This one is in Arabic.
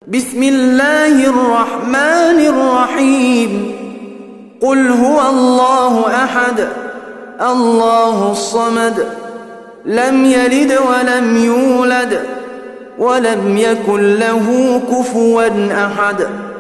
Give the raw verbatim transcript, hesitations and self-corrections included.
بسم الله الرحمن الرحيم قل هو الله أحد الله الصمد لم يلد ولم يولد ولم يكن له كفوا أحد